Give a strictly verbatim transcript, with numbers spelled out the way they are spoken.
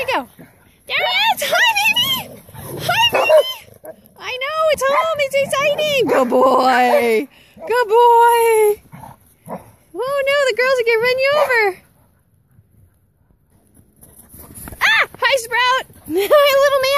he go? There he is! Hi, baby! Hi, baby! I know, it's home. It's exciting. Good boy. Good boy. Oh, no, the girls are going to run you over. Ah! Hi, Sprout. Hi, little man.